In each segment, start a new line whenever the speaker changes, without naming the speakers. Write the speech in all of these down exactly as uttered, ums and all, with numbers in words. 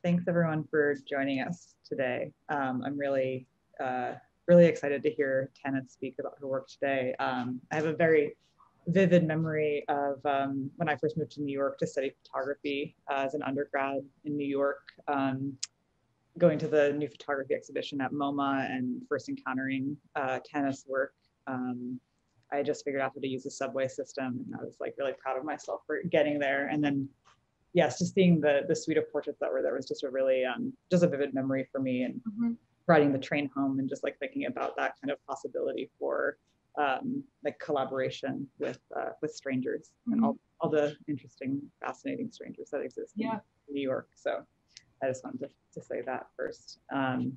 Thanks everyone for joining us today. Um, I'm really, uh, really excited to hear Tanyth speak about her work today. Um, I have a very vivid memory of um, when I first moved to New York to study photography uh, as an undergrad in New York, um, going to the new photography exhibition at MoMA and first encountering uh, Tanyth's work. Um, I just figured out how to use the subway system, and I was like really proud of myself for getting there. And then yes, just seeing the the suite of portraits that were there was just a really um, just a vivid memory for me. And mm-hmm. riding the train home and just like thinking about that kind of possibility for um, like collaboration with uh, with strangers mm-hmm. and all all the interesting, fascinating strangers that exist yeah. in New York. So I just wanted to, to say that first. Um,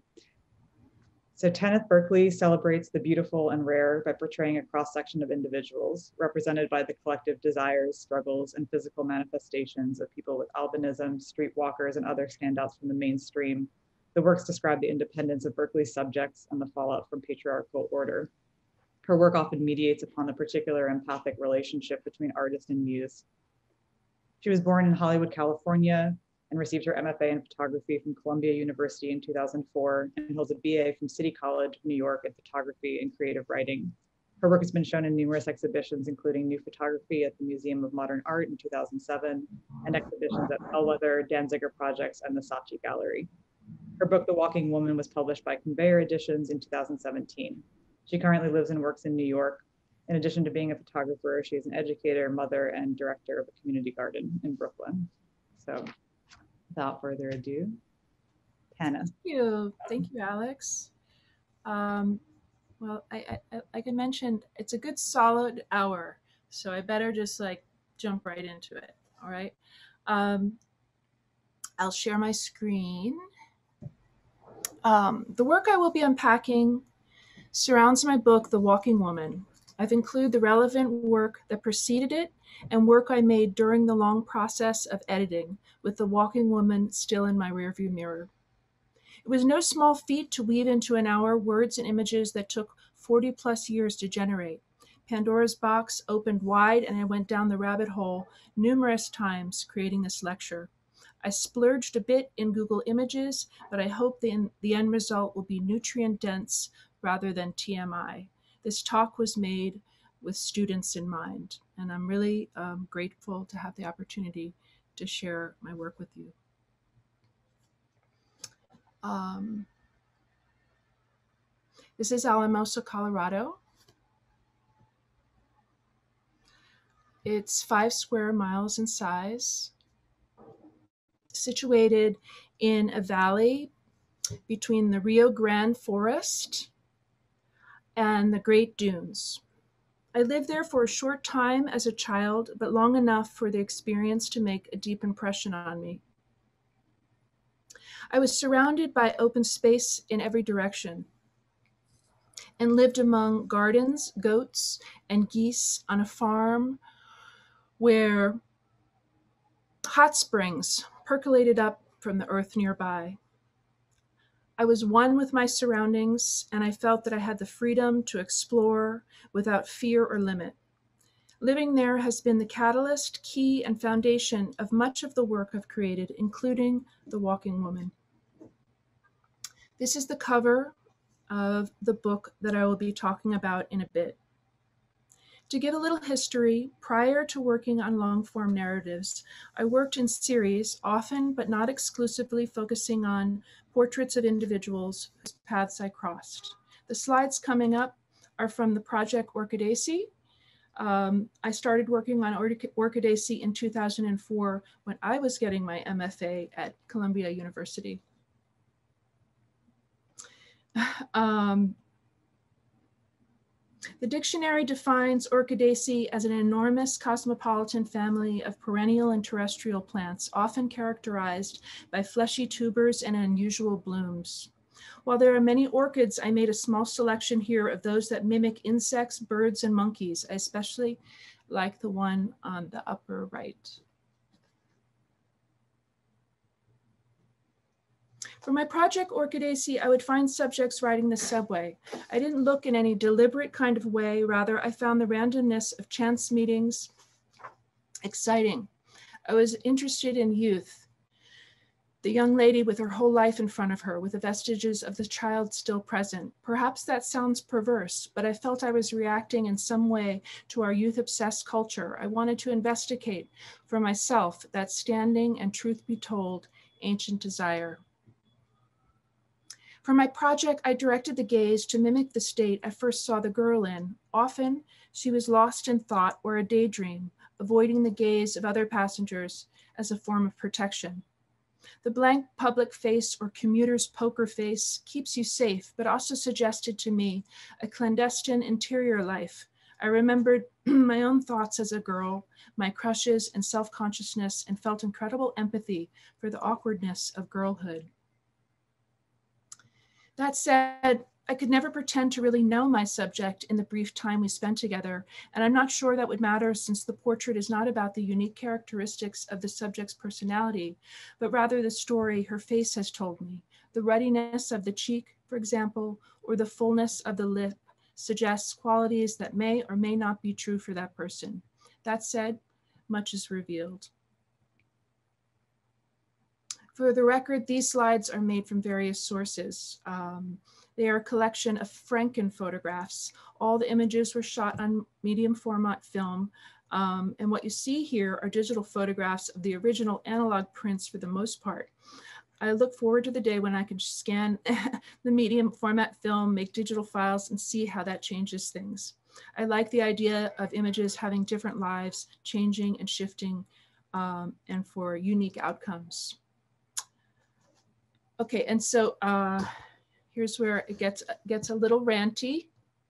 So Tanyth Berkeley celebrates the beautiful and rare by portraying a cross-section of individuals represented by the collective desires, struggles, and physical manifestations of people with albinism, streetwalkers, and other standouts from the mainstream. The works describe the independence of Berkeley's subjects and the fallout from patriarchal order. Her work often mediates upon the particular empathic relationship between artist and muse. She was born in Hollywood, California, and received her M F A in photography from Columbia University in two thousand four, and holds a B A from City College of New York in photography and creative writing. Her work has been shown in numerous exhibitions, including New Photography at the Museum of Modern Art in two thousand seven, and exhibitions at Bellwether, Danziger Projects, and the Saatchi Gallery. Her book, The Walking Woman, was published by Conveyor Editions in two thousand seventeen. She currently lives and works in New York. In addition to being a photographer, she is an educator, mother, and director of a community garden in Brooklyn. So, without further ado, Tanyth.
Thank you. Thank you, Alex. Um, well, I, I, like I mentioned, it's a good solid hour, so I better just like jump right into it. All right. Um, I'll share my screen. Um, the work I will be unpacking surrounds my book, The Walking Woman. I've included the relevant work that preceded it and work I made during the long process of editing, with The Walking Woman still in my rearview mirror. It was no small feat to weave into an hour words and images that took forty plus years to generate. Pandora's box opened wide and I went down the rabbit hole numerous times creating this lecture. I splurged a bit in Google Images, but I hope the, the end result will be nutrient dense rather than T M I. This talk was made with students in mind, and I'm really um, grateful to have the opportunity to share my work with you. Um, this is Alamosa, Colorado. It's five square miles in size, situated in a valley between the Rio Grande Forest and the Great Dunes. I lived there for a short time as a child, but long enough for the experience to make a deep impression on me. I was surrounded by open space in every direction and lived among gardens, goats, and geese on a farm where hot springs percolated up from the earth nearby. I was one with my surroundings, and I felt that I had the freedom to explore without fear or limit. Living there has been the catalyst, key, and foundation of much of the work I've created, including The Walking Woman. This is the cover of the book that I will be talking about in a bit. To give a little history, prior to working on long-form narratives, I worked in series, often but not exclusively focusing on portraits of individuals whose paths I crossed. The slides coming up are from the project Orchidaceae. Um, I started working on Orchidaceae in two thousand four when I was getting my M F A at Columbia University. Um, The dictionary defines Orchidaceae as an enormous cosmopolitan family of perennial and terrestrial plants, often characterized by fleshy tubers and unusual blooms. While there are many orchids, I made a small selection here of those that mimic insects, birds, and monkeys. I especially like the one on the upper right. For my project Orchidaceae, I would find subjects riding the subway. I didn't look in any deliberate kind of way. Rather, I found the randomness of chance meetings exciting. I was interested in youth. The young lady with her whole life in front of her, with the vestiges of the child still present. Perhaps that sounds perverse, but I felt I was reacting in some way to our youth-obsessed culture. I wanted to investigate for myself that standing and, truth be told, ancient desire. For my project, I directed the gaze to mimic the state I first saw the girl in. Often, she was lost in thought or a daydream, avoiding the gaze of other passengers as a form of protection. The blank public face or commuter's poker face keeps you safe, but also suggested to me a clandestine interior life. I remembered my own thoughts as a girl, my crushes and self-consciousness, and felt incredible empathy for the awkwardness of girlhood. That said, I could never pretend to really know my subject in the brief time we spent together, and I'm not sure that would matter since the portrait is not about the unique characteristics of the subject's personality, but rather the story her face has told me. The ruddiness of the cheek, for example, or the fullness of the lip suggests qualities that may or may not be true for that person. That said, much is revealed. For the record, these slides are made from various sources. Um, They are a collection of Franken photographs. All the images were shot on medium format film. Um, and what you see here are digital photographs of the original analog prints for the most part. I look forward to the day when I can scan the medium format film, make digital files, and see how that changes things. I like the idea of images having different lives, changing and shifting, um, and for unique outcomes. Okay, and so, uh, here's where it gets, gets a little ranty.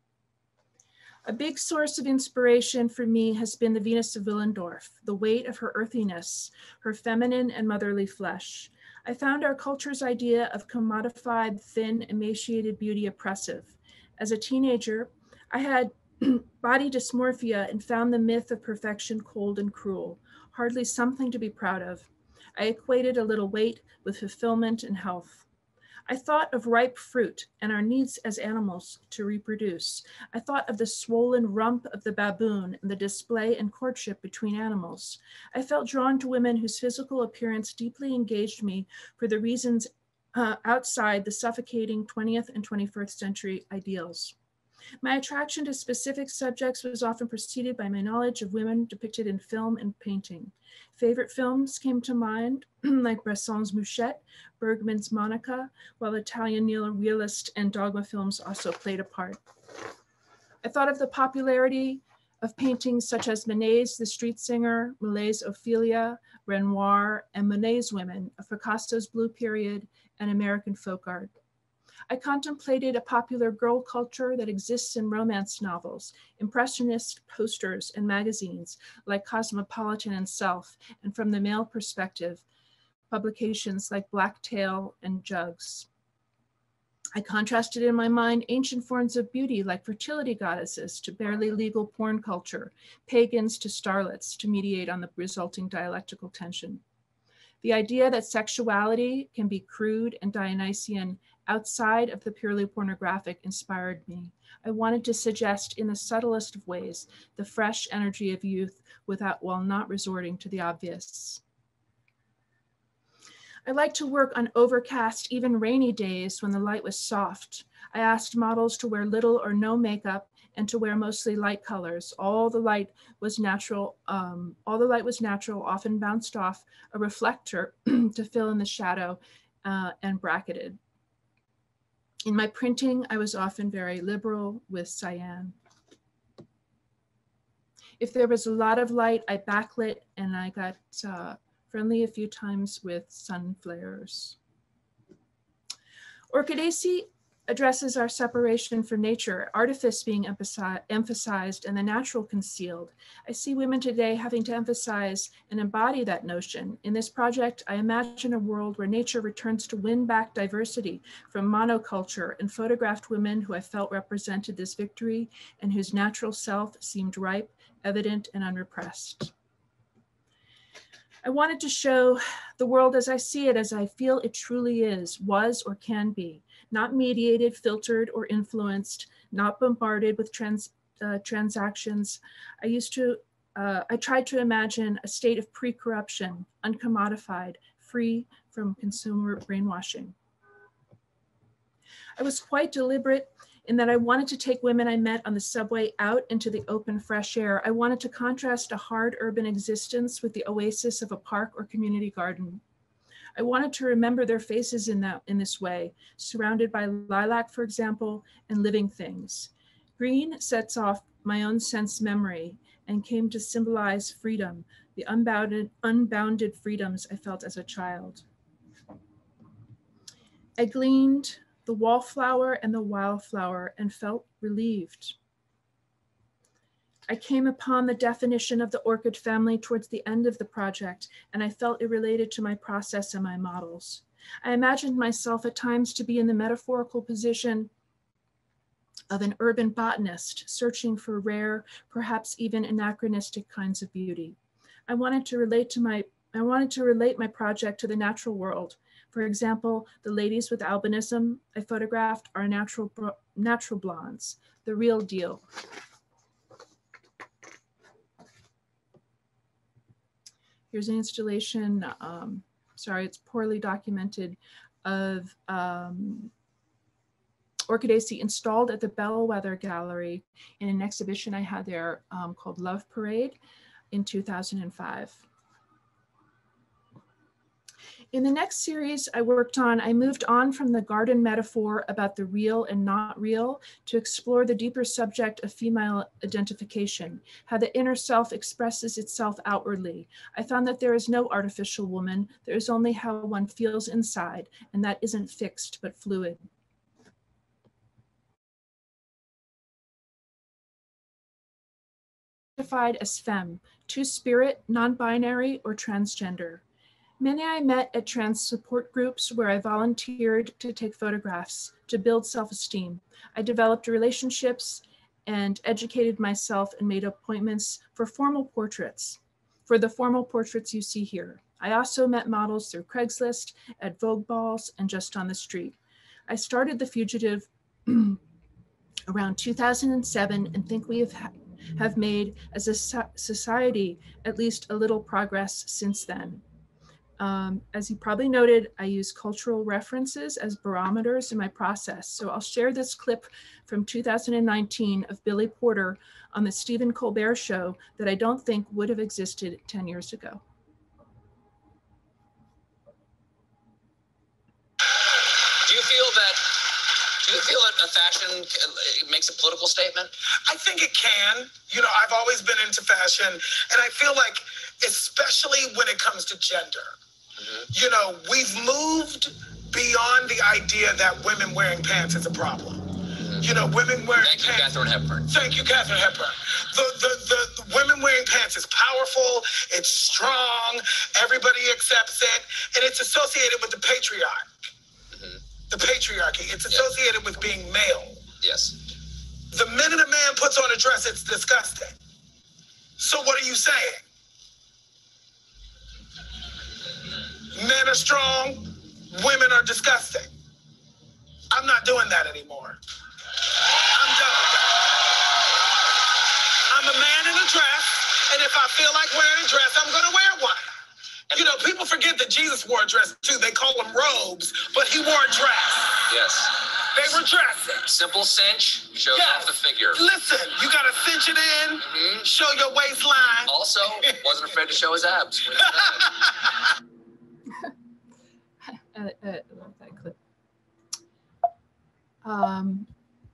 A big source of inspiration for me has been the Venus of Willendorf, the weight of her earthiness, her feminine and motherly flesh. I found our culture's idea of commodified, thin, emaciated beauty oppressive. As a teenager, I had body dysmorphia and found the myth of perfection cold and cruel, hardly something to be proud of. I equated a little weight with fulfillment and health. I thought of ripe fruit and our needs as animals to reproduce. I thought of the swollen rump of the baboon and the display and courtship between animals. I felt drawn to women whose physical appearance deeply engaged me for the reasons uh, outside the suffocating twentieth and twenty-first century ideals. My attraction to specific subjects was often preceded by my knowledge of women depicted in film and painting. Favorite films came to mind, like Bresson's Mouchette, Bergman's Monica, while Italian neorealist and dogma films also played a part. I thought of the popularity of paintings such as Manet's The Street Singer, Millet's Ophelia, Renoir, and Monet's Women, of Picasso's Blue Period, and American folk art. I contemplated a popular girl culture that exists in romance novels, impressionist posters and magazines like Cosmopolitan and Self, and from the male perspective, publications like Blacktail and Jugs. I contrasted in my mind ancient forms of beauty like fertility goddesses to barely legal porn culture, pagans to starlets to mediate on the resulting dialectical tension. The idea that sexuality can be crude and Dionysian outside of the purely pornographic inspired me. I wanted to suggest in the subtlest of ways the fresh energy of youth without, while not resorting to the obvious. I like to work on overcast, even rainy days when the light was soft. I asked models to wear little or no makeup and to wear mostly light colors. All the light was natural, um, all the light was natural, often bounced off a reflector to fill in the shadow uh, and bracketed. In my printing, I was often very liberal with cyan. If there was a lot of light, I backlit and I got uh, friendly a few times with sun flares. Orchidaceae addresses our separation from nature, artifice being emphasized and the natural concealed. I see women today having to emphasize and embody that notion. In this project, I imagine a world where nature returns to win back diversity from monoculture and photographed women who I felt represented this victory and whose natural self seemed ripe, evident, and unrepressed. I wanted to show the world as I see it, as I feel it truly is, was, or can be, not mediated, filtered, or influenced, not bombarded with trans, uh, transactions. I used to, uh, I tried to imagine a state of pre-corruption, uncommodified, free from consumer brainwashing. I was quite deliberate in that I wanted to take women I met on the subway out into the open, fresh air. I wanted to contrast a hard urban existence with the oasis of a park or community garden. I wanted to remember their faces in, that, in this way, surrounded by lilac, for example, and living things. Green sets off my own sense memory and came to symbolize freedom, the unbounded, unbounded freedoms I felt as a child. I gleaned the wallflower and the wildflower and felt relieved. I came upon the definition of the orchid family towards the end of the project, and I felt it related to my process and my models. I imagined myself at times to be in the metaphorical position of an urban botanist searching for rare, perhaps even anachronistic kinds of beauty. I wanted to relate to my, I wanted to relate my project to the natural world. For example, the ladies with albinism I photographed are natural, natural blondes, the real deal. Here's an installation, um, sorry, it's poorly documented, of um, Orchidaceae installed at the Bellwether Gallery in an exhibition I had there um, called Love Parade in two thousand five. In the next series I worked on, I moved on from the garden metaphor about the real and not real to explore the deeper subject of female identification, how the inner self expresses itself outwardly. I found that there is no artificial woman, there is only how one feels inside, and that isn't fixed but fluid. Identified as femme, two-spirit, non-binary, or transgender. Many I met at trans support groups where I volunteered to take photographs to build self-esteem. I developed relationships and educated myself and made appointments for formal portraits, for the formal portraits you see here. I also met models through Craigslist, at Vogue balls, and just on the street. I started The Fugitive around two thousand seven and think we have, have made as a society at least a little progress since then. Um, as you probably noted, I use cultural references as barometers in my process. So I'll share this clip from two thousand nineteen of Billy Porter on the Stephen Colbert Show that I don't think would have existed ten years ago.
Do you feel that, do you feel that a fashion makes a political statement?
I think it can. You know, I've always been into fashion, and I feel like, especially when it comes to gender, mm-hmm. you know, we've moved beyond the idea that women wearing pants is a problem. Mm-hmm. You know, women wearing
Thank
pants.
Thank you, Katharine Hepburn.
Thank you, Katharine Hepburn. The, the, the, the women wearing pants is powerful, it's strong, everybody accepts it, and it's associated with the patriarch. Mm-hmm. The patriarchy. It's associated yeah. with being male.
Yes.
The minute a man puts on a dress, it's disgusting. So what are you saying? Men are strong, women are disgusting. I'm not doing that anymore. I'm done with that. I'm a man in a dress, and if I feel like wearing a dress, I'm gonna wear one. You know, people forget that Jesus wore a dress too. They call them robes, but he wore a dress.
Yes.
They were dressing.
Simple cinch shows yes. off the figure.
Listen, you gotta cinch it in, mm-hmm. show your waistline.
Also, wasn't afraid to show his abs.
I, I love that clip. Um,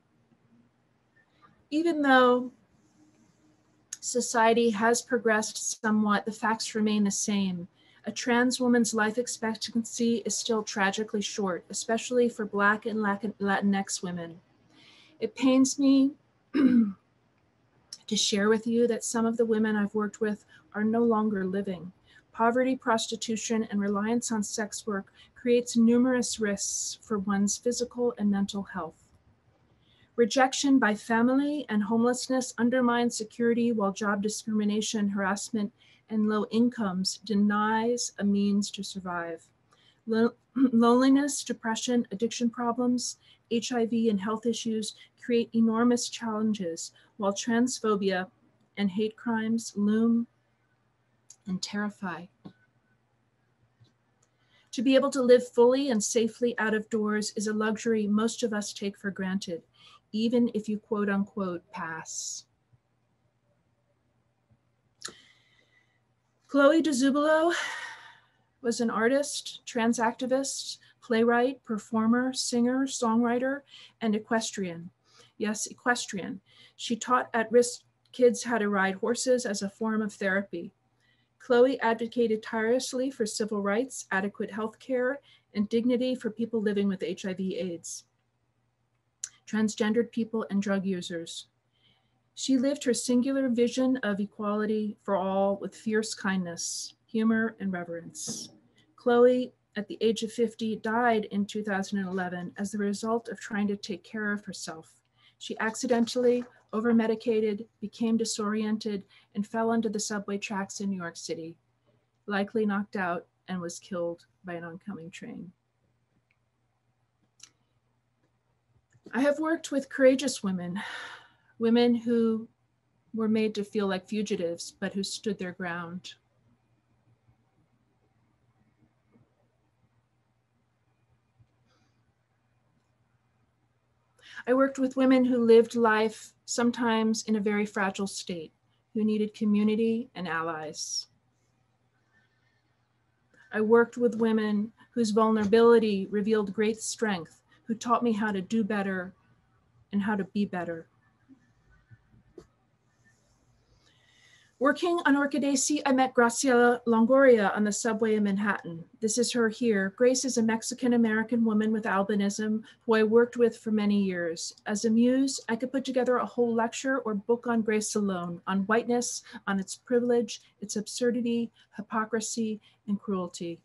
even though society has progressed somewhat, the facts remain the same. A trans woman's life expectancy is still tragically short, especially for Black and Latinx women. It pains me to share with you that some of the women I've worked with are no longer living. Poverty, prostitution, and reliance on sex work creates numerous risks for one's physical and mental health. Rejection by family and homelessness undermines security, while job discrimination, harassment, and low incomes denies a means to survive. Lo- loneliness, depression, addiction problems, H I V, and health issues create enormous challenges, while transphobia and hate crimes loom and terrify. To be able to live fully and safely out of doors is a luxury most of us take for granted, even if you quote unquote pass. Chloe DeZubilo was an artist, trans activist, playwright, performer, singer, songwriter, and equestrian. Yes, equestrian. She taught at-risk kids how to ride horses as a form of therapy. Chloe advocated tirelessly for civil rights, adequate health care, and dignity for people living with H I V AIDS, transgendered people, and drug users. She lived her singular vision of equality for all with fierce kindness, humor, and reverence. Chloe, at the age of fifty, died in two thousand eleven as the result of trying to take care of herself. She accidentally over-medicated, became disoriented, and fell onto the subway tracks in New York City, likely knocked out, and was killed by an oncoming train. I have worked with courageous women, women who were made to feel like fugitives, but who stood their ground. I worked with women who lived life sometimes in a very fragile state, who needed community and allies. I worked with women whose vulnerability revealed great strength, who taught me how to do better and how to be better. Working on Orchidaceae, I met Graciela Longoria on the subway in Manhattan. This is her here. Grace is a Mexican-American woman with albinism who I worked with for many years. As a muse, I could put together a whole lecture or book on Grace alone, on whiteness, on its privilege, its absurdity, hypocrisy, and cruelty.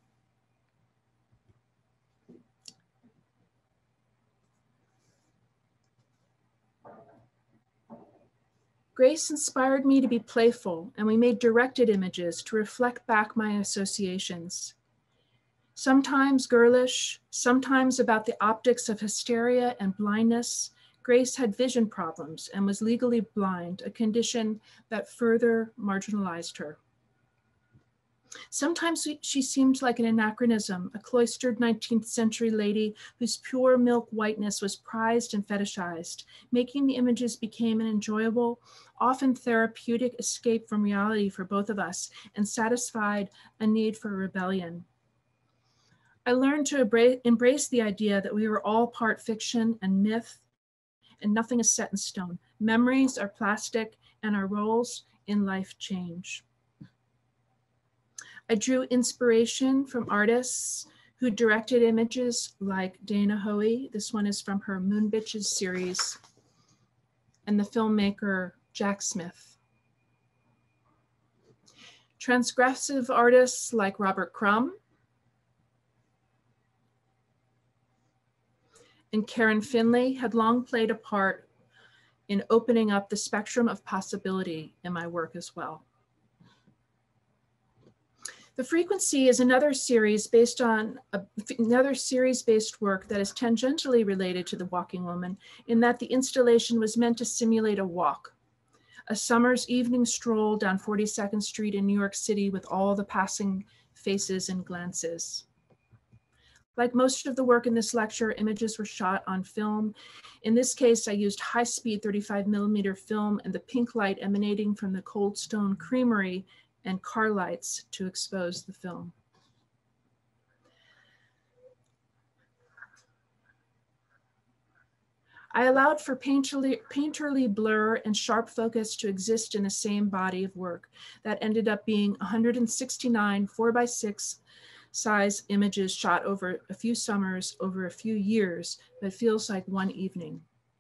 Grace inspired me to be playful, and we made directed images to reflect back my associations. Sometimes girlish, sometimes about the optics of hysteria and blindness, Grace had vision problems and was legally blind, a condition that further marginalized her. Sometimes she seemed like an anachronism, a cloistered nineteenth century lady whose pure milk whiteness was prized and fetishized. Making the images became an enjoyable, often therapeutic escape from reality for both of us and satisfied a need for rebellion. I learned to embrace the idea that we were all part fiction and myth, and nothing is set in stone. Memories are plastic, and our roles in life change. I drew inspiration from artists who directed images like Dana Hoey. This one is from her Moon Bitches series, and the filmmaker Jack Smith. Transgressive artists like Robert Crumb and Karen Finley had long played a part in opening up the spectrum of possibility in my work as well. The Frequency is another series based on a, another series-based work that is tangentially related to The Walking Woman, in that the installation was meant to simulate a walk, a summer's evening stroll down forty-second Street in New York City with all the passing faces and glances. Like most of the work in this lecture, images were shot on film. In this case, I used high-speed thirty-five millimeter film and the pink light emanating from the Cold Stone Creamery and car lights to expose the film. I allowed for painterly, painterly blur and sharp focus to exist in the same body of work that ended up being one hundred sixty-nine four by six size images shot over a few summers, over a few years, but feels like one evening.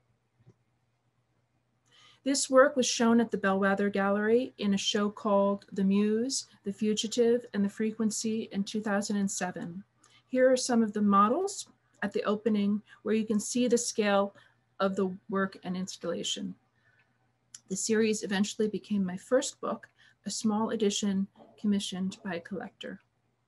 This work was shown at the Bellwether Gallery in a show called The Muse, The Fugitive, and The Frequency in two thousand seven. Here are some of the models at the opening where you can see the scale of the work and installation. The series eventually became my first book, a small edition commissioned by a collector.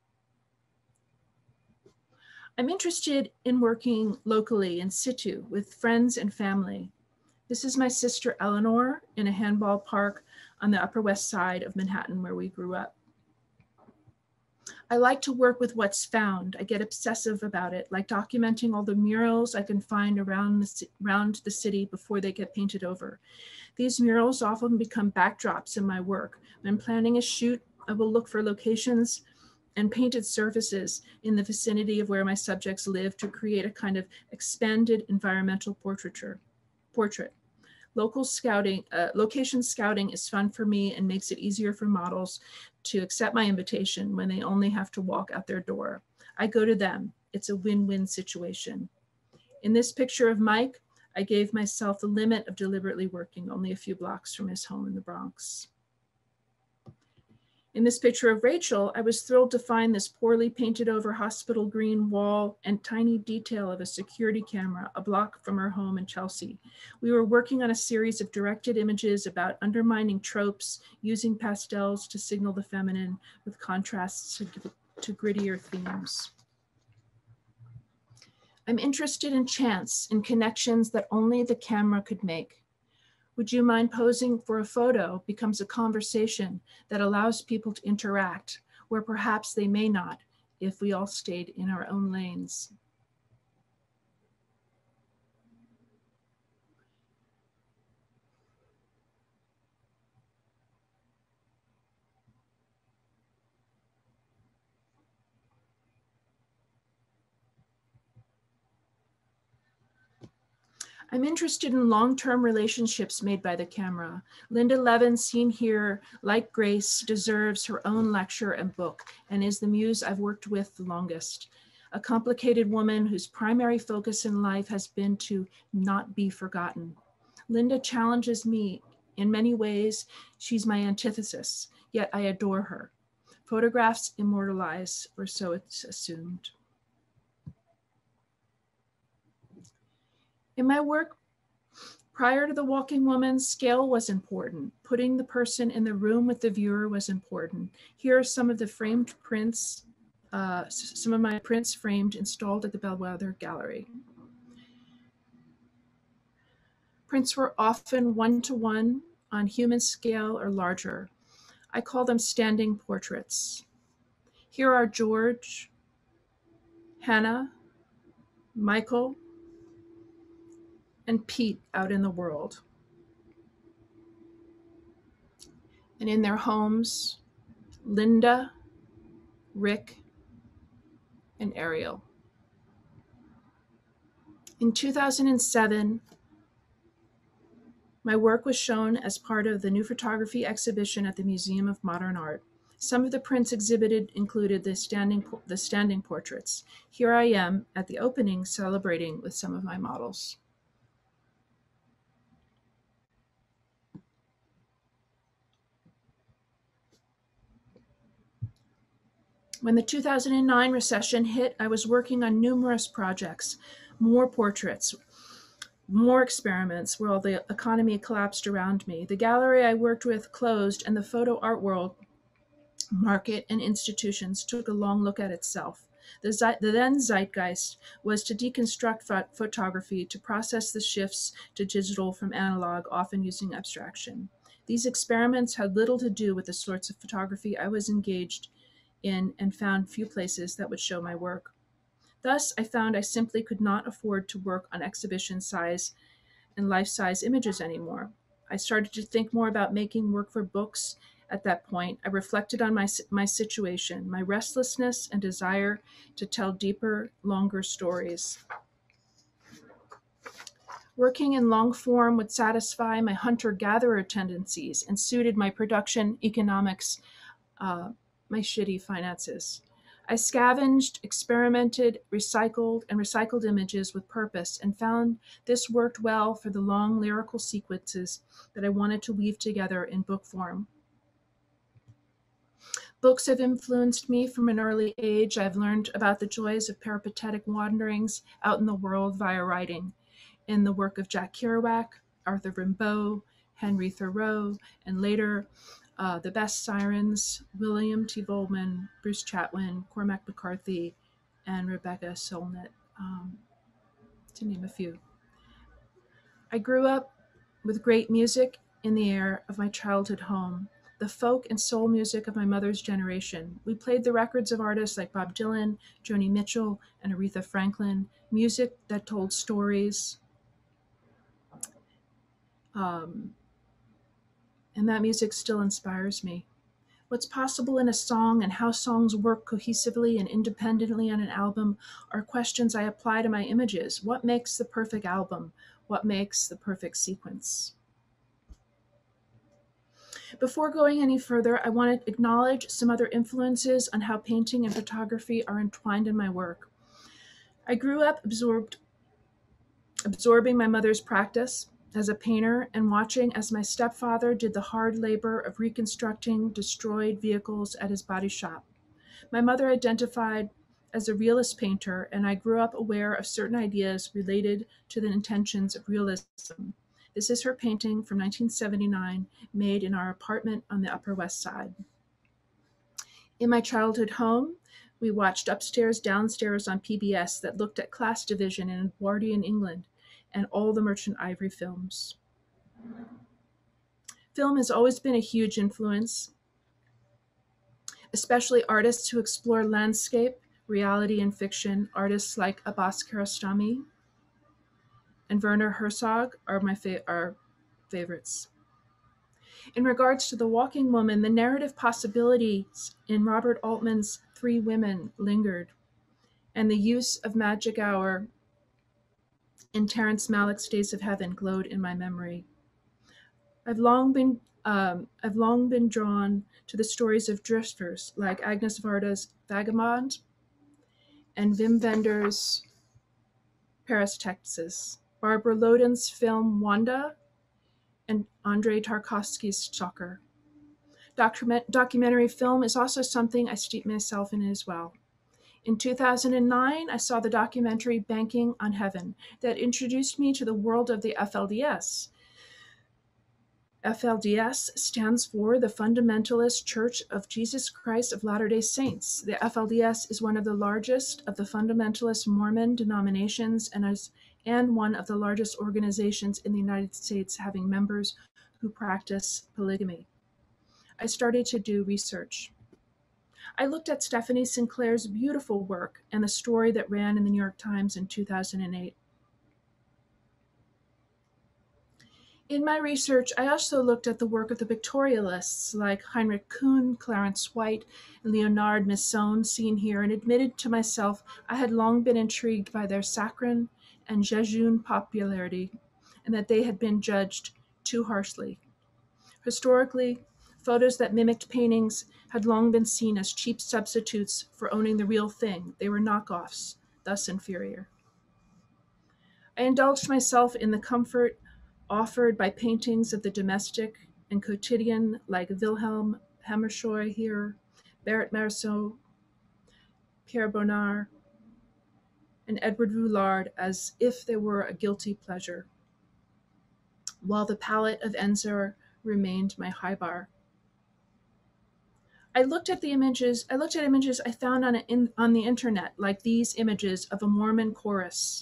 I'm interested in working locally in situ with friends and family. This is my sister Eleanor in a handball park on the Upper West Side of Manhattan where we grew up. I like to work with what's found. I get obsessive about it, like documenting all the murals I can find around the, around the city before they get painted over. These murals often become backdrops in my work. When planning a shoot, I will look for locations and painted surfaces in the vicinity of where my subjects live to create a kind of expanded environmental portraiture, portrait. Local scouting, uh, location scouting is fun for me and makes it easier for models to accept my invitation when they only have to walk out their door. I go to them. It's a win-win situation. In this picture of Mike, I gave myself the limit of deliberately working only a few blocks from his home in the Bronx. In this picture of Rachel, I was thrilled to find this poorly painted over hospital green wall and tiny detail of a security camera a block from her home in Chelsea. We were working on a series of directed images about undermining tropes, using pastels to signal the feminine with contrasts to, to grittier themes. I'm interested in chance, in connections that only the camera could make. Would you mind posing for a photo becomes a conversation that allows people to interact, where perhaps they may not if we all stayed in our own lanes. I'm interested in long-term relationships made by the camera. Linda Levin, seen here, like Grace, deserves her own lecture and book and is the muse I've worked with the longest. A complicated woman whose primary focus in life has been to not be forgotten. Linda challenges me in many ways. She's my antithesis, yet I adore her. Photographs immortalize, or so it's assumed. In my work, prior to The Walking Woman, scale was important. Putting the person in the room with the viewer was important. Here are some of the framed prints, uh, some of my prints framed, installed at the Bellwether Gallery. Prints were often one-to-one on human scale or larger. I call them standing portraits. Here are George, Hannah, Michael, and Pete out in the world. And in their homes, Linda, Rick, and Ariel. In two thousand seven, my work was shown as part of the new photography exhibition at the Museum of Modern Art. Some of the prints exhibited included the standing, the standing portraits. Here I am at the opening celebrating with some of my models. When the two thousand nine recession hit, I was working on numerous projects, more portraits, more experiments while the economy collapsed around me. The gallery I worked with closed and the photo art world, market, and institutions took a long look at itself. The, the then zeitgeist was to deconstruct ph- photography, to process the shifts to digital from analog, often using abstraction. These experiments had little to do with the sorts of photography I was engaged in and found few places that would show my work. Thus, I found I simply could not afford to work on exhibition size and life-size images anymore. I started to think more about making work for books. At that point, I reflected on my, my situation, my restlessness and desire to tell deeper, longer stories. Working in long form would satisfy my hunter-gatherer tendencies and suited my production economics, uh, my shitty finances. I scavenged, experimented, recycled, and recycled images with purpose and found this worked well for the long lyrical sequences that I wanted to weave together in book form. Books have influenced me from an early age. I've learned about the joys of peripatetic wanderings out in the world via writing. In the work of Jack Kerouac, Arthur Rimbaud, Henry Thoreau, and later uh, the best sirens, William T. Volman, Bruce Chatwin, Cormac McCarthy, and Rebecca Solnit, um, to name a few. I grew up with great music in the air of my childhood home. the folk and soul music of my mother's generation. We played the records of artists like Bob Dylan, Joni Mitchell, and Aretha Franklin, music that told stories. Um, and that music still inspires me. What's possible in a song and how songs work cohesively and independently on an album are questions I apply to my images. What makes the perfect album? What makes the perfect sequence? Before going any further, I want to acknowledge some other influences on how painting and photography are entwined in my work. I grew up absorbed, absorbing my mother's practice as a painter and watching as my stepfather did the hard labor of reconstructing destroyed vehicles at his body shop. My mother identified as a realist painter, and I grew up aware of certain ideas related to the intentions of realism. This is her painting from nineteen seventy-nine, made in our apartment on the Upper West Side. In my childhood home, we watched Upstairs, Downstairs on P B S that looked at class division in Edwardian England and all the Merchant Ivory films. Film has always been a huge influence, especially artists who explore landscape, reality, and fiction. Artists like Abbas Kiarostami and Werner Herzog are my fa- are favorites. In regards to The Walking Woman, the narrative possibilities in Robert Altman's Three Women lingered, and the use of magic hour in Terrence Malick's Days of Heaven glowed in my memory. I've long been um, I've long been drawn to the stories of drifters like Agnes Varda's Vagabond and Wim Wenders' Paris, Texas, Barbara Loden's film Wanda, and Andrei Tarkovsky's Stalker. Document- documentary film is also something I steep myself in as well. In two thousand nine, I saw the documentary Banking on Heaven that introduced me to the world of the F L D S. F L D S stands for the Fundamentalist Church of Jesus Christ of Latter-day Saints. The F L D S is one of the largest of the fundamentalist Mormon denominations and is and one of the largest organizations in the United States having members who practice polygamy. I started to do research. I looked at Stephanie Sinclair's beautiful work and the story that ran in the New York Times in two thousand eight. In my research, I also looked at the work of the pictorialists like Heinrich Kuhn, Clarence White, and Leonard Misson, seen here, and admitted to myself I had long been intrigued by their saccharine and jejune popularity, and that they had been judged too harshly. Historically, photos that mimicked paintings had long been seen as cheap substitutes for owning the real thing. They were knockoffs, thus inferior. I indulged myself in the comfort offered by paintings of the domestic and quotidian like Wilhelm Hammershoy here, Barrett Marceau, Pierre Bonnard, and Edward Roulard as if they were a guilty pleasure, while the palette of Ensor remained my high bar. I looked at the images, I looked at images I found on, a, in, on the internet, like these images of a Mormon chorus.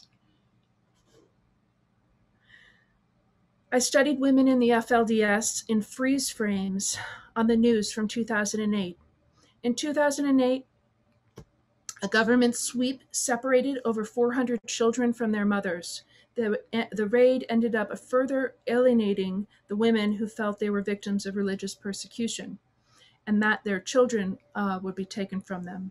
I studied women in the F L D S in freeze frames on the news from two thousand eight. In two thousand eight, a government sweep separated over four hundred children from their mothers. The, the raid ended up further alienating the women who felt they were victims of religious persecution and that their children uh, would be taken from them.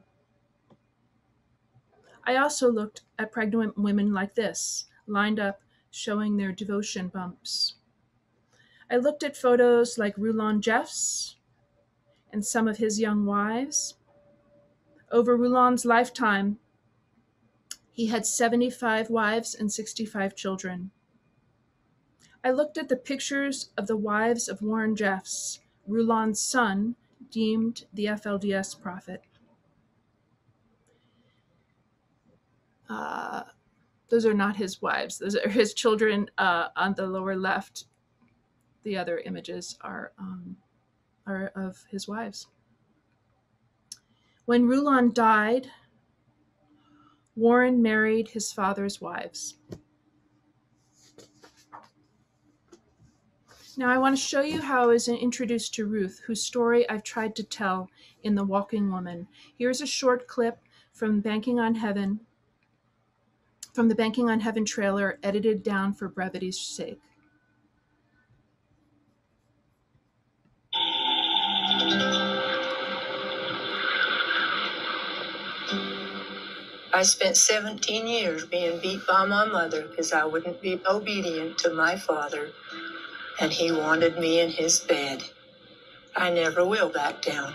I also looked at pregnant women like this, lined up, showing their devotion bumps. I looked at photos like Rulon Jeffs and some of his young wives. Over Rulon's lifetime, he had seventy-five wives and sixty-five children. I looked at the pictures of the wives of Warren Jeffs, Rulon's son, deemed the F L D S prophet. Uh, those are not his wives. Those are his children uh, on the lower left. The other images are, um, are of his wives. When Rulon died, Warren married his father's wives. Now I want to show you how I was introduced to Ruth, whose story I've tried to tell in The Walking Woman. Here's a short clip from Banking on Heaven, from the Banking on Heaven trailer, edited down for brevity's sake.
I spent seventeen years being beat by my mother because I wouldn't be obedient to my father, and he wanted me in his bed. I never will back down.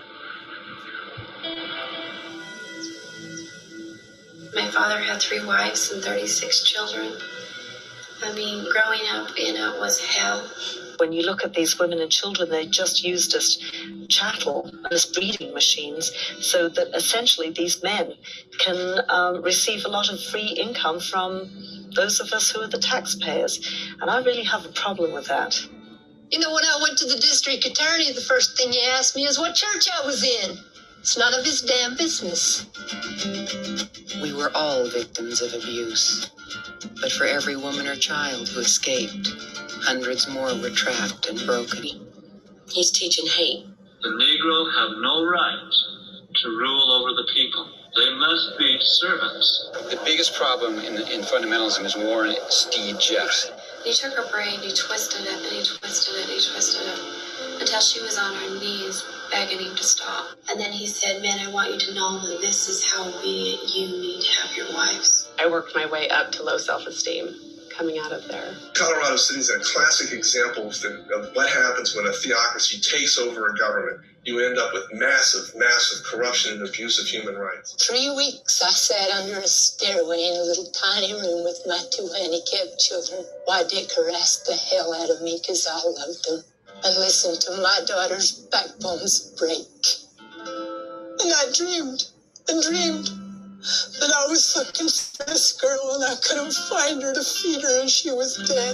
My father had three wives and thirty-six children. I mean, growing up, you know, was hell.
When you look at these women and children, they're just used as chattel, as breeding machines, so that essentially these men can um, receive a lot of free income from those of us who are the taxpayers. And I really have a problem with that.
You know, when I went to the district attorney, the first thing he asked me is what church I was in. It's none of his damn business.
We were all victims of abuse. But for every woman or child who escaped, hundreds more were trapped and broken.
He's teaching hate.
The Negro have no right to rule over the people. They must be servants.
The biggest problem in, in fundamentalism is Warren Steed Jeffs.
He took her brain, he twisted it, and he twisted it, he twisted it, until she was on her knees begging him to stop. And then he said, man, I want you to know that this is how obedient you need to have your wives.
I worked my way up to low self-esteem coming out of there.
Colorado City is a classic example of, the, of what happens when a theocracy takes over a government. You end up with massive, massive corruption and abuse of human rights.
Three weeks I sat under a stairway in a little tiny room with my two handicapped children. Why, Dick harassed the hell out of me because I loved them. And listened to my daughter's backbones break. And I dreamed and dreamed that I was looking for this girl and I couldn't find her to feed her and she was dead.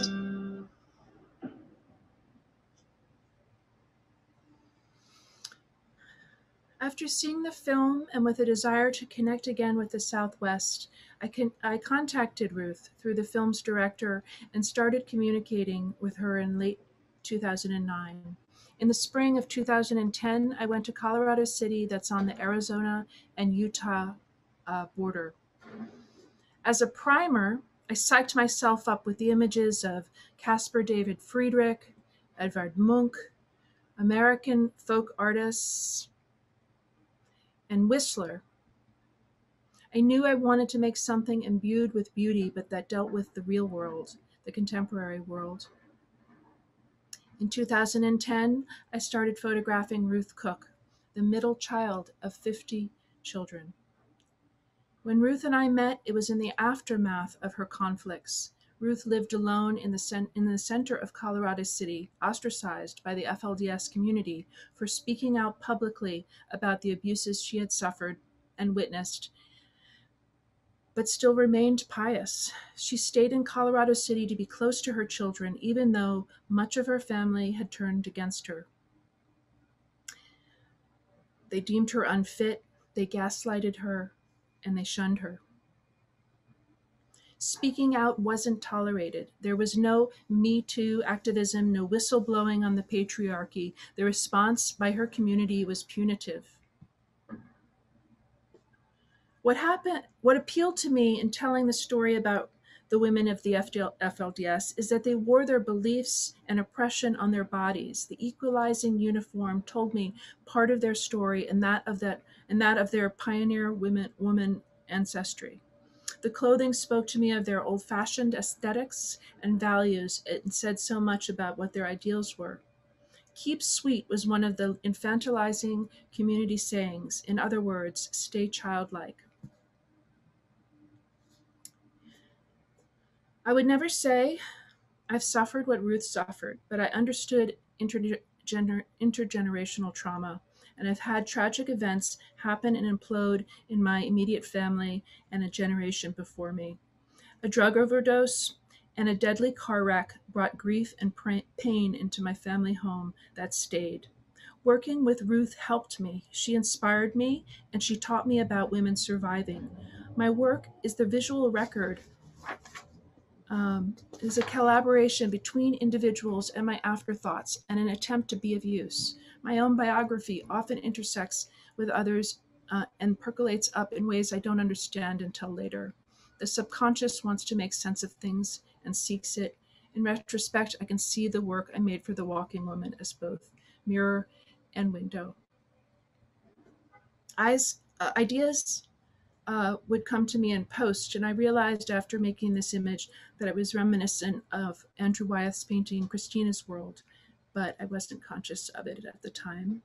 After seeing the film and with a desire to connect again with the Southwest, I, con- I contacted Ruth through the film's director and started communicating with her in late two thousand nine. In the spring of two thousand ten, I went to Colorado City, that's on the Arizona and Utah uh, border. As a primer, I psyched myself up with the images of Caspar David Friedrich, Edvard Munch, American folk artists, and Whistler. I knew I wanted to make something imbued with beauty, but that dealt with the real world, the contemporary world. In two thousand ten, I started photographing Ruth Cook, the middle child of fifty children. When Ruth and I met, it was in the aftermath of her conflicts. Ruth lived alone in the, cent- in the center of Colorado City, ostracized by the F L D S community for speaking out publicly about the abuses she had suffered and witnessed, but still remained pious. She stayed in Colorado City to be close to her children, even though much of her family had turned against her. They deemed her unfit, they gaslighted her, and they shunned her. Speaking out wasn't tolerated. There was no Me Too activism, no whistleblowing on the patriarchy. The response by her community was punitive. What happened, what appealed to me in telling the story about the women of the F L D S is that they wore their beliefs and oppression on their bodies. The equalizing uniform told me part of their story and that of that and that of their pioneer women woman ancestry. The clothing spoke to me of their old-fashioned aesthetics and values and said so much about what their ideals were. Keep sweet was one of the infantilizing community sayings. In other words, stay childlike. I would never say I've suffered what Ruth suffered, but I understood intergener- intergenerational trauma, and I've had tragic events happen and implode in my immediate family and a generation before me. A drug overdose and a deadly car wreck brought grief and pain into my family home that stayed. Working with Ruth helped me. She inspired me, and she taught me about women surviving. My work is the visual record um, is a collaboration between individuals and my afterthoughts and an attempt to be of use. My own biography often intersects with others uh, and percolates up in ways I don't understand until later. The subconscious wants to make sense of things and seeks it. In retrospect, I can see the work I made for The Walking Woman as both mirror and window. Eyes, uh, ideas Uh, would come to me in post, and I realized after making this image that it was reminiscent of Andrew Wyeth's painting Christina's World, but I wasn't conscious of it at the time.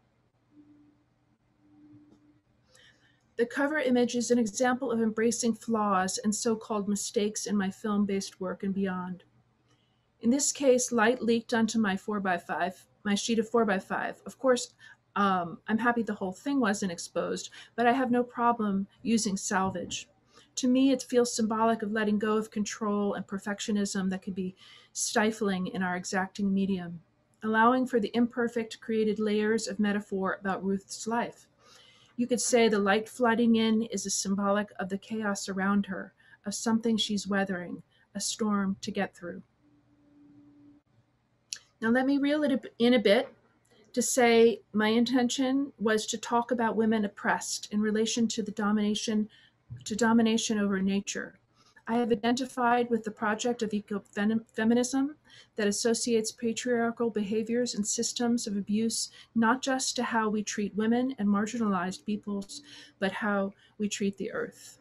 The cover image is an example of embracing flaws and so-called mistakes in my film-based work and beyond. In this case, light leaked onto my four by five, my sheet of four by five. Of course, um, I'm happy the whole thing wasn't exposed, but I have no problem using salvage. To me, it feels symbolic of letting go of control and perfectionism that can be stifling in our exacting medium, allowing for the imperfect created layers of metaphor about Ruth's life. You could say the light flooding in is a symbolic of the chaos around her, of something she's weathering, a storm to get through. Now let me reel it in a bit to say my intention was to talk about women oppressed in relation to the domination to domination over nature. I have identified with the project of ecofeminism that associates patriarchal behaviors and systems of abuse not just to how we treat women and marginalized peoples, but how we treat the earth.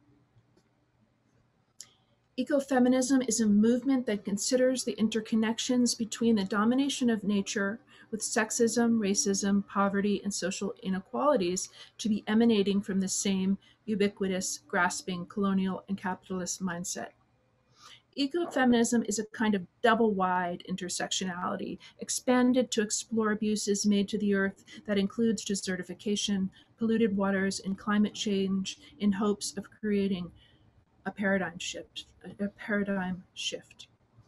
Ecofeminism is a movement that considers the interconnections between the domination of nature with sexism, racism, poverty, and social inequalities to be emanating from the same ubiquitous, grasping, colonial, and capitalist mindset. Ecofeminism is a kind of double-wide intersectionality, expanded to explore abuses made to the earth that includes desertification, polluted waters, and climate change in hopes of creating a paradigm shift. A paradigm shift.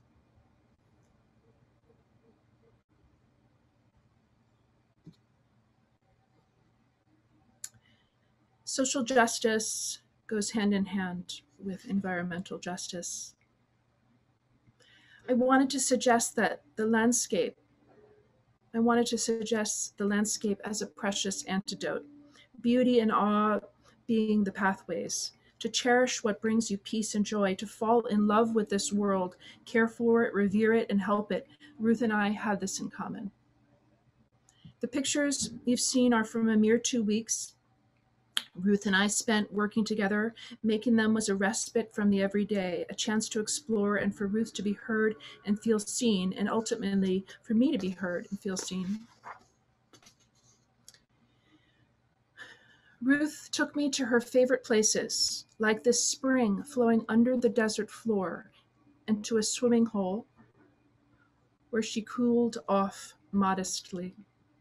Social justice goes hand in hand with environmental justice. I wanted to suggest that the landscape, I wanted to suggest the landscape as a precious antidote, beauty and awe being the pathways, to cherish what brings you peace and joy, to fall in love with this world, care for it, revere it, and help it. Ruth and I had this in common. The pictures you've seen are from a mere two weeks. Ruth and I spent working together. Making them was a respite from the everyday, a chance to explore and for Ruth to be heard and feel seen, and ultimately for me to be heard and feel seen. Ruth took me to her favorite places, like this spring flowing under the desert floor, and to a swimming hole where she cooled off modestly.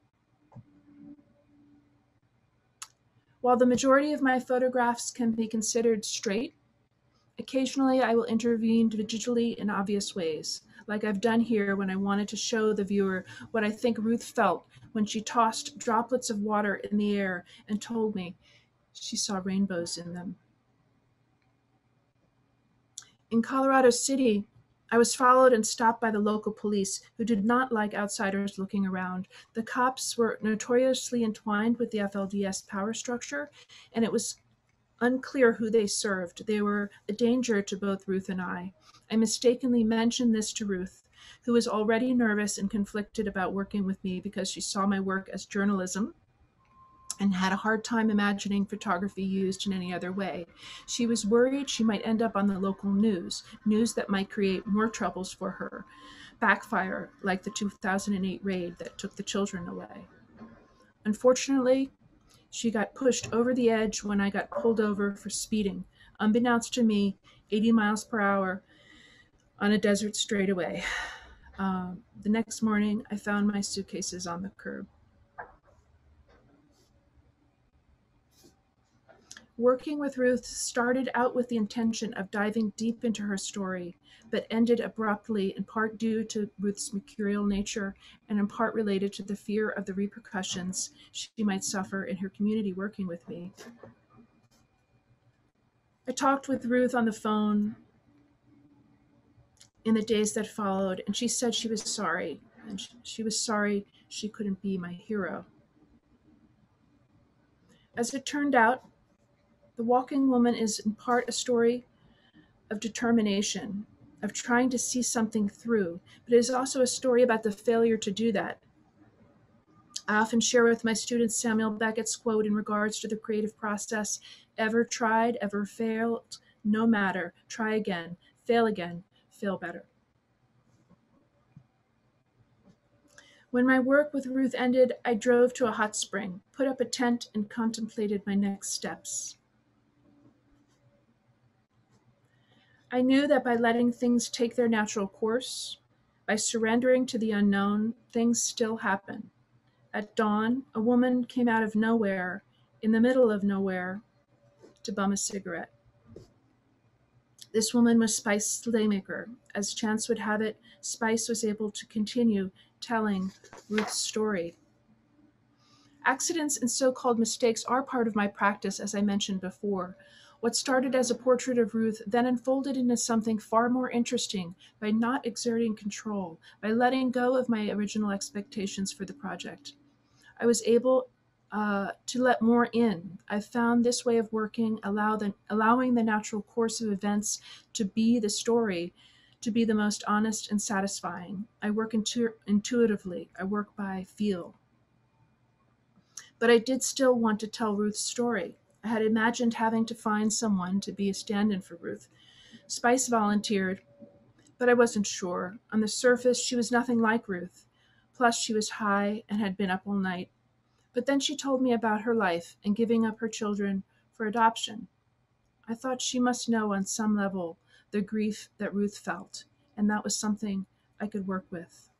While the majority of my photographs can be considered straight, occasionally I will intervene digitally in obvious ways, like I've done here when I wanted to show the viewer what I think Ruth felt when she tossed droplets of water in the air and told me she saw rainbows in them. In Colorado City, I was followed and stopped by the local police, who did not like outsiders looking around. The cops were notoriously entwined with the F L D S power structure, and it was unclear who they served. They were a danger to both Ruth and I. I mistakenly mentioned this to Ruth, who was already nervous and conflicted about working with me because she saw my work as journalism and had a hard time imagining photography used in any other way. She was worried she might end up on the local news, news that might create more troubles for her, backfire like the two thousand eight raid that took the children away. Unfortunately, she got pushed over the edge when I got pulled over for speeding, unbeknownst to me, eighty miles per hour on a desert straightaway. Um, the next morning, I found my suitcases on the curb. Working with Ruth started out with the intention of diving deep into her story, but ended abruptly, in part due to Ruth's mercurial nature and in part related to the fear of the repercussions she might suffer in her community working with me. I talked with Ruth on the phone in the days that followed, and she said she was sorry, and she was sorry she couldn't be my hero. As it turned out, The Walking Woman is in part a story of determination, of trying to see something through, but it is also a story about the failure to do that. I often share with my students Samuel Beckett's quote in regards to the creative process: ever tried, ever failed, no matter, try again, fail again, fail better. When my work with Ruth ended, I drove to a hot spring, put up a tent, and contemplated my next steps. I knew that by letting things take their natural course, by surrendering to the unknown, things still happen. At dawn, a woman came out of nowhere, in the middle of nowhere, to bum a cigarette. This woman was Spice Slaymaker. As chance would have it, Spice was able to continue telling Ruth's story. Accidents and so-called mistakes are part of my practice, as I mentioned before. What started as a portrait of Ruth then unfolded into something far more interesting by not exerting control, by letting go of my original expectations for the project. I was able uh, to let more in. I found this way of working, allow the, allowing the natural course of events to be the story, to be the most honest and satisfying. I work intu- intuitively. I work by feel. But I did still want to tell Ruth's story. I had imagined having to find someone to be a stand-in for Ruth. Spice volunteered, but I wasn't sure. On the surface, she was nothing like Ruth. Plus, she was high and had been up all night. But then she told me about her life and giving up her children for adoption. I thought she must know on some level the grief that Ruth felt, and that was something I could work with.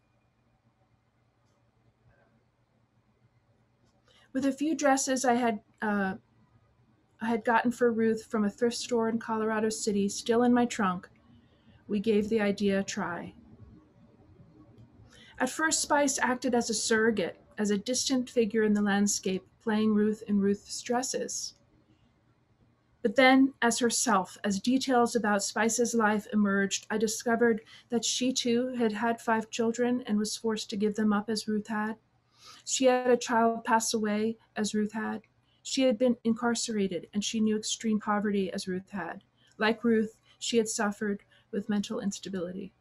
With a few dresses I had uh, I had gotten for Ruth from a thrift store in Colorado City, still in my trunk, we gave the idea a try. At first, Spice acted as a surrogate, as a distant figure in the landscape, playing Ruth in Ruth's dresses. But then, as herself, as details about Spice's life emerged, I discovered that she too had had five children and was forced to give them up as Ruth had. She had a child pass away as Ruth had. She had been incarcerated, and she knew extreme poverty as Ruth had. Like Ruth, she had suffered with mental instability.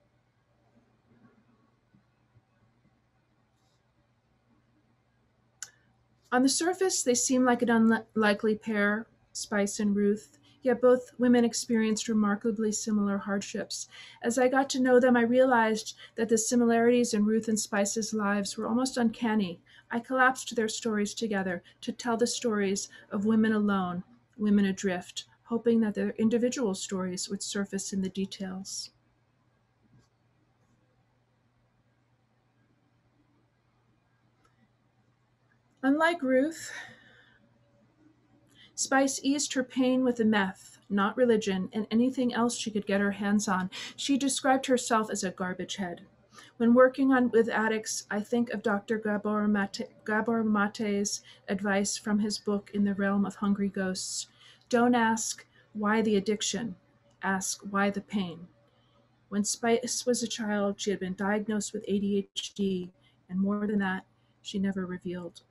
On the surface, they seemed like an unlikely pair, Spice and Ruth, yet both women experienced remarkably similar hardships. As I got to know them, I realized that the similarities in Ruth and Spice's lives were almost uncanny. I collapsed their stories together to tell the stories of women alone, women adrift, hoping that their individual stories would surface in the details. Unlike Ruth, Spice eased her pain with the meth, not religion, and anything else she could get her hands on. She described herself as a garbage head. When working on with addicts, I think of Doctor Gabor Mate, Gabor Mate's advice from his book In the Realm of Hungry Ghosts. Don't ask why the addiction, ask why the pain. When Spice was a child, she had been diagnosed with A D H D, and more than that, she never revealed.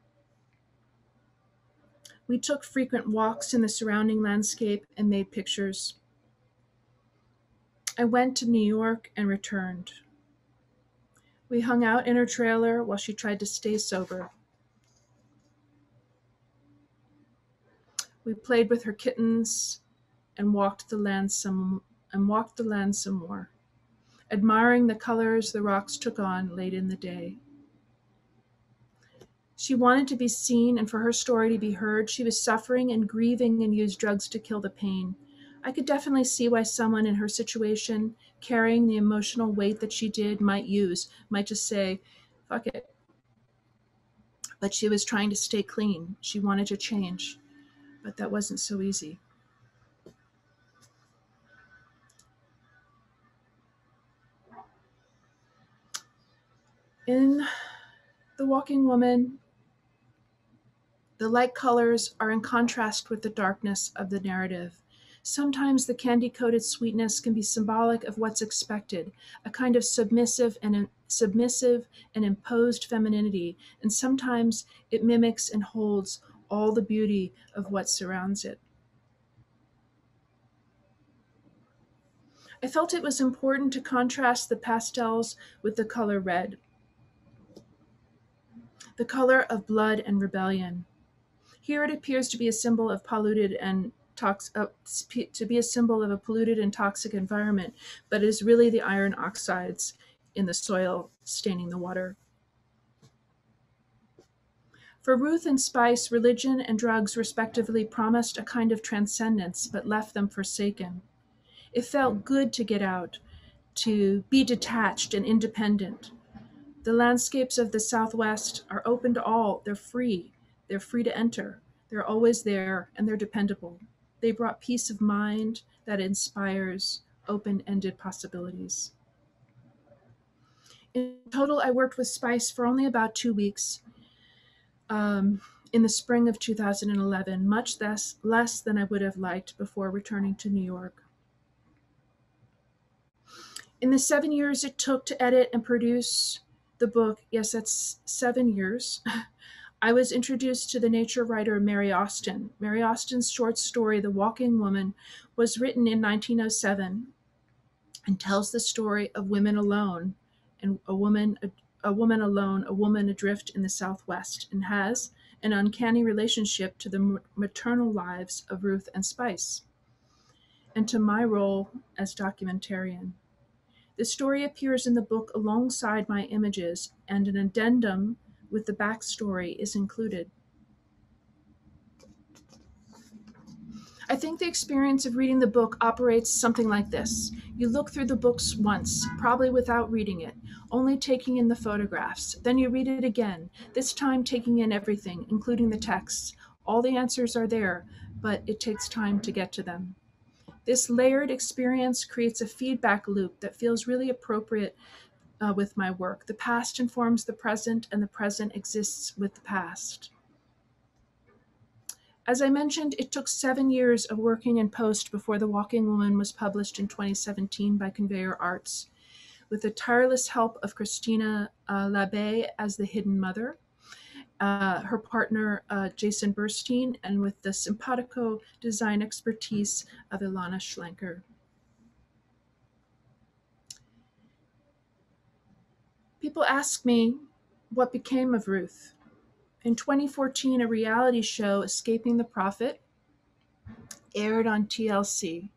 We took frequent walks in the surrounding landscape and made pictures. I went to New York and returned. We hung out in her trailer while she tried to stay sober. We played with her kittens and walked the land some and walked the land some more, admiring the colors the rocks took on late in the day. She wanted to be seen and for her story to be heard. She was suffering and grieving and used drugs to kill the pain. I could definitely see why someone in her situation, carrying the emotional weight that she did, might use, might just say, fuck it. But she was trying to stay clean. She wanted to change, but that wasn't so easy. In The Walking Woman, the light colors are in contrast with the darkness of the narrative. Sometimes the candy-coated sweetness can be symbolic of what's expected, a kind of submissive and submissive and imposed femininity, and sometimes it mimics and holds all the beauty of what surrounds it. I felt it was important to contrast the pastels with the color red, the color of blood and rebellion. Here it appears to be a symbol of polluted and tox- uh, to be a symbol of a polluted and toxic environment, but it is really the iron oxides in the soil staining the water. For Ruth and Spice, religion and drugs respectively promised a kind of transcendence, but left them forsaken. It felt good to get out, to be detached and independent. The landscapes of the Southwest are open to all. They're free. They're free to enter. They're always there, and they're dependable. They brought peace of mind that inspires open-ended possibilities. In total, I worked with Spice for only about two weeks um, in the spring of two thousand eleven, much less, less than I would have liked before returning to New York. In the seven years it took to edit and produce the book, yes, that's seven years, I was introduced to the nature writer Mary Austin. Mary Austin's short story, The Walking Woman, was written in nineteen oh seven and tells the story of women alone, and a woman, a, a woman alone, a woman adrift in the Southwest, and has an uncanny relationship to the maternal lives of Ruth and Spice, and to my role as documentarian. The story appears in the book alongside my images, and an addendum with the backstory is included. I think the experience of reading the book operates something like this. You look through the books once, probably without reading it, only taking in the photographs. Then you read it again, this time taking in everything, including the texts. All the answers are there, but it takes time to get to them. This layered experience creates a feedback loop that feels really appropriate uh, with my work. The past informs the present, and the present exists with the past. As I mentioned, it took seven years of working in post before The Walking Woman was published in twenty seventeen by Conveyor Arts, with the tireless help of Christina uh, Labbe as the hidden mother, Uh, her partner, uh, Jason Burstein, and with the simpatico design expertise of Ilana Schlenker. People ask me what became of Ruth. In twenty fourteen, a reality show, Escaping the Prophet, aired on T L C,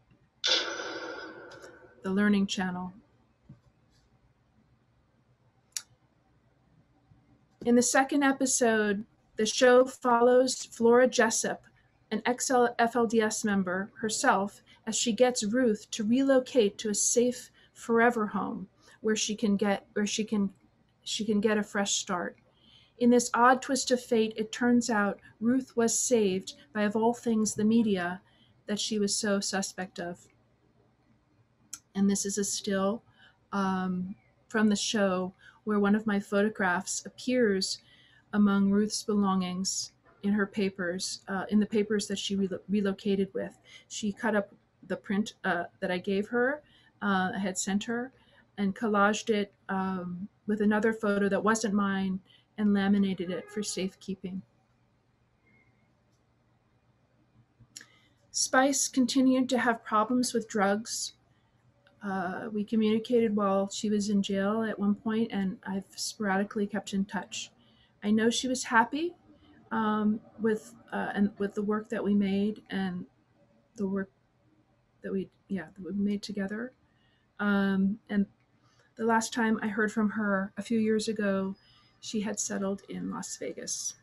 the Learning Channel. In the second episode, the show follows Flora Jessup, an ex-F L D S member herself, as she gets Ruth to relocate to a safe forever home where she can get where she can she can get a fresh start. In this odd twist of fate, it turns out Ruth was saved by, of all things, the media that she was so suspect of. And this is a still um, from the show where one of my photographs appears among Ruth's belongings in her papers, uh, in the papers that she re- relocated with. She cut up the print uh, that I gave her, uh, I had sent her, and collaged it um, with another photo that wasn't mine and laminated it for safekeeping. Spice continued to have problems with drugs. Uh, we communicated while she was in jail at one point, and I've sporadically kept in touch. I know she was happy um, with uh, and with the work that we made and the work that we yeah that we made together. Um, and the last time I heard from her a few years ago, she had settled in Las Vegas.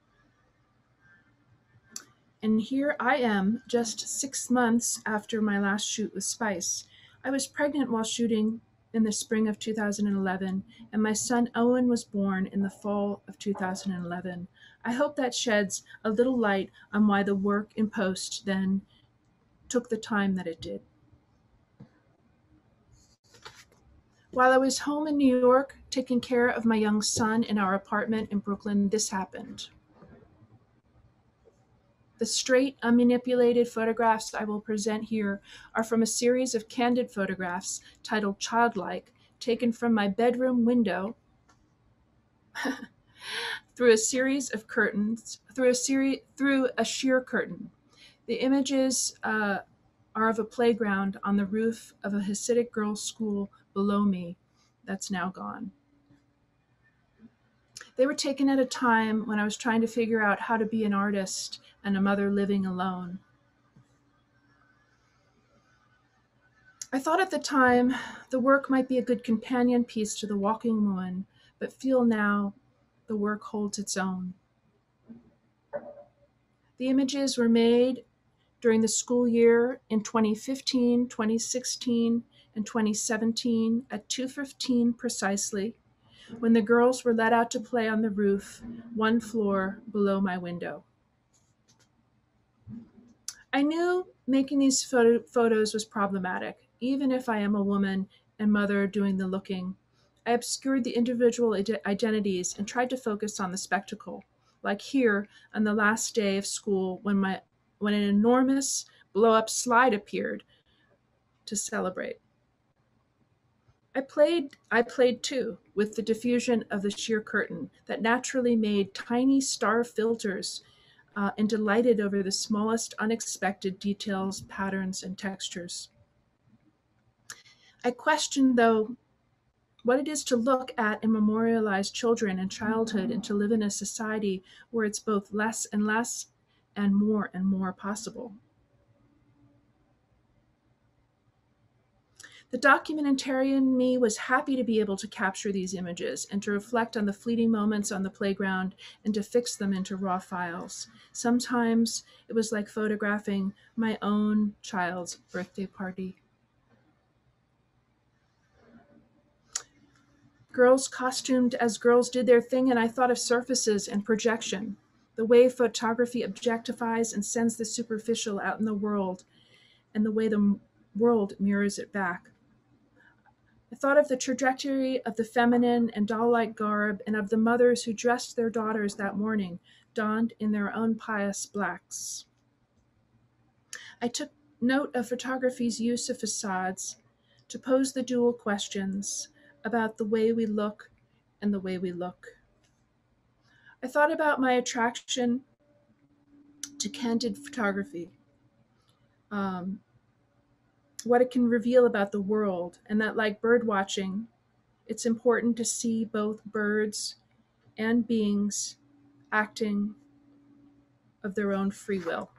And here I am, just six months after my last shoot with Spice. I was pregnant while shooting in the spring of two thousand eleven, and my son Owen was born in the fall of two thousand eleven. I hope that sheds a little light on why the work in post then took the time that it did. While I was home in New York, taking care of my young son in our apartment in Brooklyn, this happened. The straight, unmanipulated photographs I will present here are from a series of candid photographs titled Childlike, taken from my bedroom window through a series of curtains, through a series, through a sheer curtain. The images uh, are of a playground on the roof of a Hasidic girls' school below me that's now gone. They were taken at a time when I was trying to figure out how to be an artist and a mother living alone. I thought at the time the work might be a good companion piece to The Walking Woman, but feel now the work holds its own. The images were made during the school year in twenty fifteen, twenty sixteen, and twenty seventeen at two fifteen precisely, when the girls were let out to play on the roof, one floor below my window. I knew making these photo- photos was problematic, even if I am a woman and mother doing the looking. I obscured the individual ide- identities and tried to focus on the spectacle, like here on the last day of school when my when an enormous blow-up slide appeared to celebrate. I played, I played too with the diffusion of the sheer curtain that naturally made tiny star filters uh, and delighted over the smallest unexpected details, patterns, and textures. I questioned, though, what it is to look at and memorialize children and childhood and to live in a society where it's both less and less and more and more possible. The documentarian in me was happy to be able to capture these images and to reflect on the fleeting moments on the playground and to fix them into raw files. Sometimes it was like photographing my own child's birthday party. Girls costumed as girls did their thing, and I thought of surfaces and projection, the way photography objectifies and sends the superficial out in the world, and the way the world mirrors it back. I thought of the trajectory of the feminine and doll-like garb and of the mothers who dressed their daughters that morning, donned in their own pious blacks. I took note of photography's use of facades to pose the dual questions about the way we look and the way we look. I thought about my attraction to candid photography, um, what it can reveal about the world, and that, like bird watching, it's important to see both birds and beings acting of their own free will.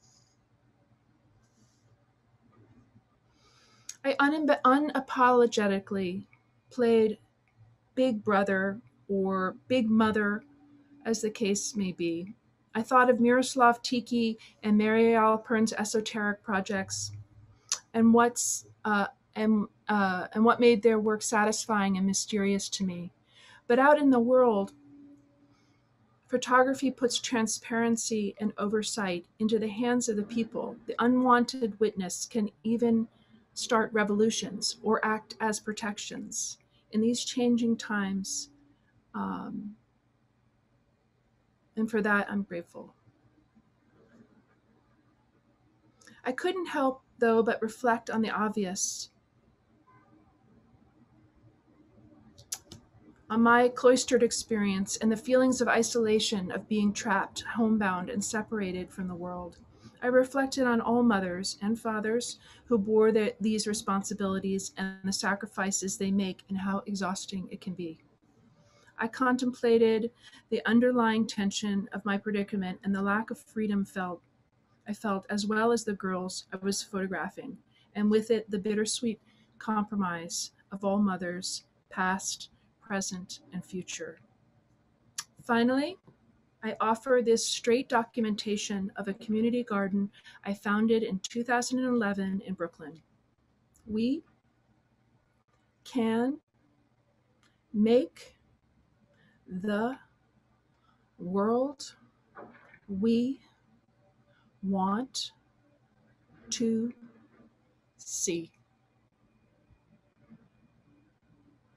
I un- unapologetically played Big Brother or Big Mother, as the case may be. I thought of Miroslav Tiki and Marielle Pern's esoteric projects and what's uh, and uh, and what made their work satisfying and mysterious to me. But out in the world, photography puts transparency and oversight into the hands of the people. The unwanted witness can even start revolutions or act as protections. In these changing times, um, and for that, I'm grateful. I couldn't help, though, but reflect on the obvious. On my cloistered experience and the feelings of isolation of being trapped, homebound, and separated from the world. I reflected on all mothers and fathers who bore their, these responsibilities and the sacrifices they make and how exhausting it can be. I contemplated the underlying tension of my predicament and the lack of freedom felt I felt, as well as the girls I was photographing, and with it the bittersweet compromise of all mothers, past, present, and future. Finally, I offer this straight documentation of a community garden I founded in two thousand eleven in Brooklyn. We can make the world we want to see.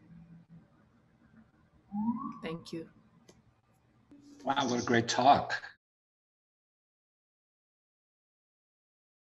Thank you.
Wow, what a great talk.